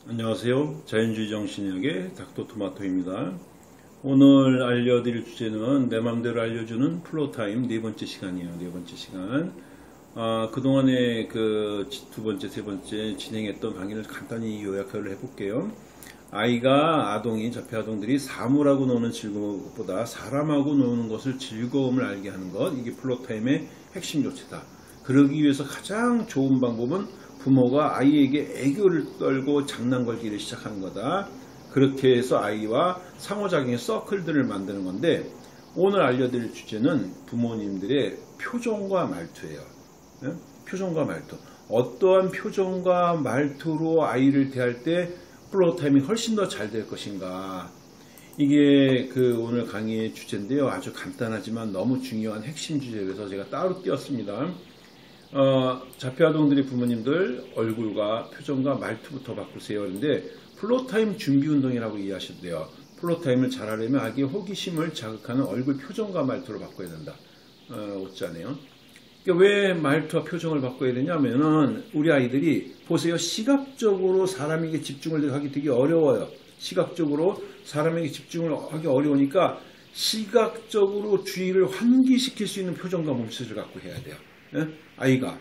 안녕하세요. 자연주의 정신의학의 닥터토마토입니다. 오늘 알려드릴 주제는 내 맘대로 알려주는 플로타임 네 번째 시간이에요. 네 번째 시간. 그동안에 두 번째, 세 번째 진행했던 강의를 간단히 요약을 해볼게요. 아동이, 자폐아동들이 사물하고 노는 즐거움보다 사람하고 노는 것을 즐거움을 알게 하는 것, 이게 플로타임의 핵심 조치다. 그러기 위해서 가장 좋은 방법은 부모가 아이에게 애교를 떨고 장난 걸기를 시작하는 거다. 그렇게 해서 아이와 상호작용의 서클들을 만드는 건데, 오늘 알려드릴 주제는 부모님들의 표정과 말투예요. 표정과 말투. 어떠한 표정과 말투로 아이를 대할 때 플로타임이 훨씬 더 잘 될 것인가. 이게 오늘 강의의 주제인데요. 아주 간단하지만 너무 중요한 핵심 주제여서 제가 따로 띄웠습니다. 자폐아동들의 부모님들 얼굴과 표정과 말투부터 바꾸세요. 그런데 플로타임 준비 운동이라고 이해하셔도 돼요. 플로타임을 잘하려면 아기의 호기심을 자극하는 얼굴 표정과 말투를 바꿔야 된다. 어쩌네요. 그러니까 왜 말투와 표정을 바꿔야 되냐면은 우리 아이들이 보세요. 시각적으로 사람에게 집중을 하기 되게 어려워요. 시각적으로 사람에게 집중을 하기 어려우니까 시각적으로 주의를 환기시킬 수 있는 표정과 몸짓을 갖고 해야 돼요. 아이가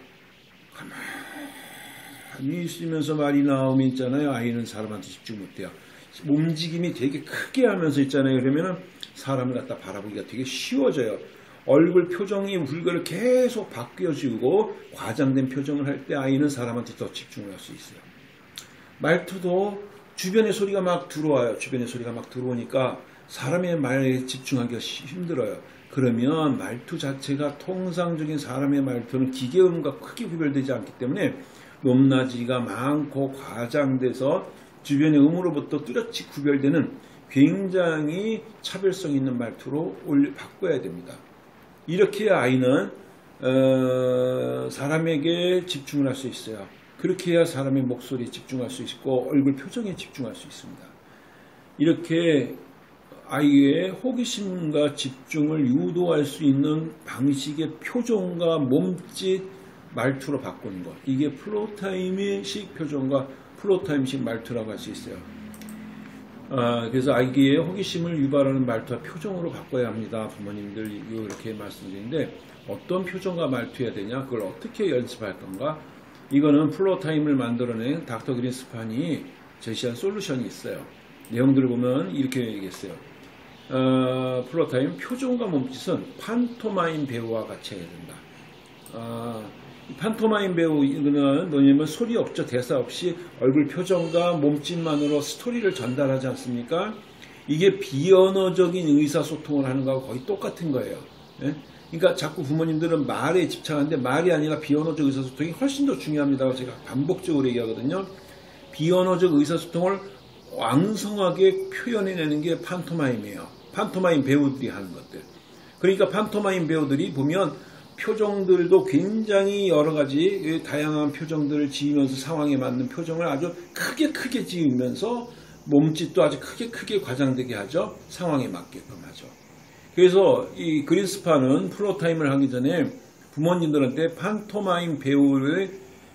가만히 있으면서 말이 나오면 있잖아요. 아이는 사람한테 집중 못해요. 움직임이 되게 크게 하면서 있잖아요. 그러면은 사람을 갖다 바라보기가 되게 쉬워져요. 얼굴 표정이 물건을 계속 바뀌어지고 과장된 표정을 할 때 아이는 사람한테 더 집중을 할 수 있어요. 말투도 주변의 소리가 막 들어와요. 주변의 소리가 막 들어오니까 사람의 말에 집중하기가 힘들어요. 그러면 말투 자체가 통상적인 사람의 말투는 기계음과 크게 구별되지 않기 때문에 높낮이가 많고 과장돼서 주변의 음으로부터 뚜렷이 구별되는 굉장히 차별성 있는 말투로 바꿔야 됩니다. 이렇게 해야 아이는 사람에게 집중을 할 수 있어요. 그렇게 해야 사람의 목소리에 집중할 수 있고 얼굴 표정에 집중할 수 있습니다. 이렇게 아이의 호기심과 집중을 유도할 수 있는 방식의 표정과 몸짓, 말투로 바꾸는 것. 이게 플로타임식 표정과 플로타임식 말투라고 할 수 있어요. 그래서 아이의 호기심을 유발하는 말투와 표정으로 바꿔야 합니다. 부모님들 이렇게 말씀드리는데 어떤 표정과 말투해야 되냐? 그걸 어떻게 연습할 건가? 이거는 플로타임을 만들어낸 닥터 그린스판이 제시한 솔루션이 있어요. 내용들을 보면 이렇게 얘기했어요. 플로타임 표정과 몸짓은 판토마임 배우와 같이 해야 된다. 판토마임 배우는 뭐냐면 소리 없죠. 대사 없이 얼굴 표정과 몸짓만으로 스토리를 전달하지 않습니까? 이게 비언어적인 의사소통을 하는 거하고 거의 똑같은 거예요. 그러니까 자꾸 부모님들은 말에 집착하는데 말이 아니라 비언어적 의사소통이 훨씬 더 중요합니다. 제가 반복적으로 얘기하거든요. 비언어적 의사소통을 왕성하게 표현해내는 게 판토마임이에요. 판토마임 배우들이 하는 것들. 그러니까 판토마임 배우들이 보면 표정들도 굉장히 여러 가지 다양한 표정들을 지으면서 상황에 맞는 표정을 아주 크게 지으면서 몸짓도 아주 크게 과장되게 하죠. 상황에 맞게끔 하죠. 그래서 이 그린스판은 플로타임을 하기 전에 부모님들한테 판토마임 배우의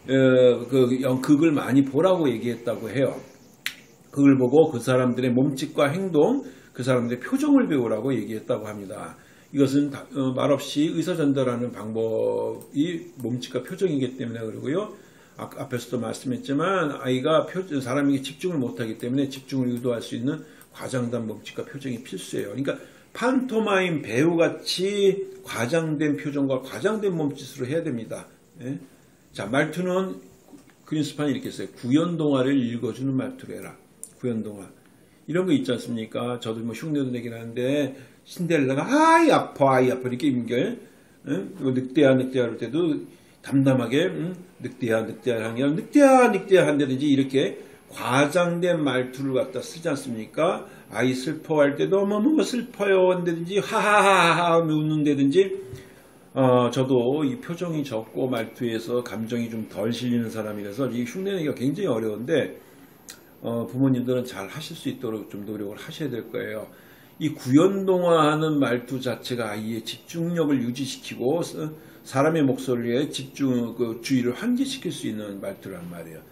극을 많이 보라고 얘기했다고 해요. 그걸 보고 그 사람들의 몸짓과 행동, 그 사람들의 표정을 배우라고 얘기했다고 합니다. 이것은 말없이 의사 전달하는 방법이 몸짓과 표정이기 때문에 그러고요. 앞에서도 말씀했지만 아이가 사람에게 집중을 못하기 때문에 집중을 유도할 수 있는 과장된 몸짓과 표정이 필수예요. 그러니까 판토마임 배우같이 과장된 표정과 과장된 몸짓으로 해야 됩니다. 자, 말투는 그린스판이 이렇게 했어요. 구연동화를 읽어주는 말투로 해라. 구연동화. 이런 거 있지 않습니까? 저도 뭐 흉내도 내긴 하는데 신데렐라가 아이 아파 이렇게 연결. 늑대야 할 때도 담담하게 늑대야 하는 게 늑대야 한다든지 이렇게 과장된 말투를 갖다 쓰지 않습니까? 아이 슬퍼할 때도 너무 슬퍼요 한다든지 하하하하 웃는다든지. 저도 이 표정이 적고 말투에서 감정이 좀 덜 실리는 사람이라서 이 흉내내기가 굉장히 어려운데 부모님들은 잘 하실 수 있도록 좀 노력을 하셔야 될 거예요. 이 구연동화하는 말투 자체가 아이의 집중력을 유지시키고 사람의 목소리에 주의를 환기시킬 수 있는 말투란 말이에요.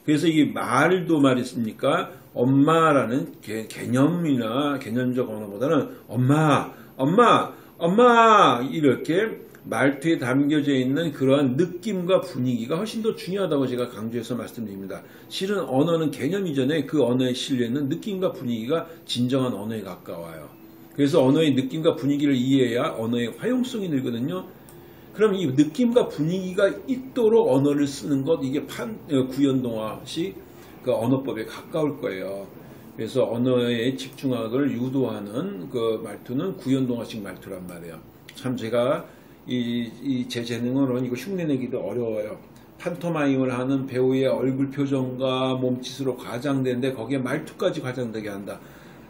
그래서 이 말도 말있습니까? 엄마라는 개념이나 개념적 언어보다는 엄마, 엄마, 엄마 이렇게 말투에 담겨져 있는 그러한 느낌과 분위기가 훨씬 더 중요하다고 제가 강조해서 말씀드립니다. 실은 언어는 개념 이전에 그 언어에 실려있는 느낌과 분위기가 진정한 언어에 가까워요. 그래서 언어의 느낌과 분위기를 이해해야 언어의 화용성이 늘거든요. 그럼 이 느낌과 분위기가 있도록 언어를 쓰는 것, 이게 구연동화식 그 언어법에 가까울 거예요. 그래서 언어의 집중학을 유도하는 그 말투는 구연동화식 말투란 말이에요. 참 제가 제 재능으로는 이거 흉내내기도 어려워요. 판토마임을 하는 배우의 얼굴 표정과 몸짓으로 과장되는데 거기에 말투까지 과장되게 한다.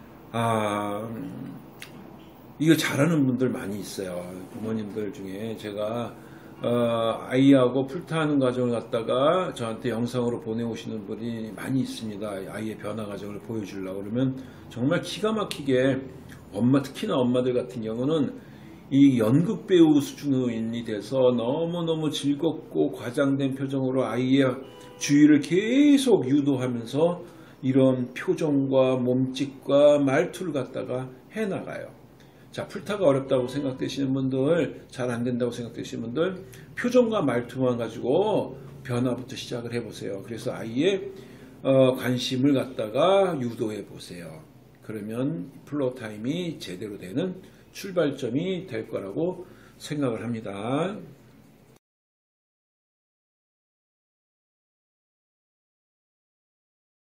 이거 잘하는 분들 많이 있어요. 부모님들 중에 제가 아이하고 풀타하는 과정을 갖다가 저한테 영상으로 보내오시는 분이 많이 있습니다. 아이의 변화 과정을 보여주려고 그러면 정말 기가 막히게 특히나 엄마들 같은 경우는 이 연극 배우 수준이 돼서 너무너무 즐겁고 과장된 표정으로 아이의 주의를 계속 유도하면서 이런 표정과 몸짓과 말투를 갖다가 해나가요. 자, 풀타가 어렵다고 생각되시는 분들, 잘 안된다고 생각되시는 분들, 표정과 말투만 가지고 변화부터 시작을 해보세요. 그래서 아이의 관심을 갖다가 유도해 보세요. 그러면 플로우 타임이 제대로 되는 출발점이 될 거라고 생각을 합니다.